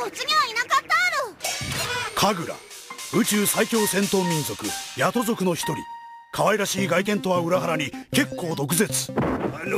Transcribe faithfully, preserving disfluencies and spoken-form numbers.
っちにはいなかったある。 神楽、宇宙最強戦闘民族ヤト族の一人。可愛らしい外見とは裏腹に結構毒舌。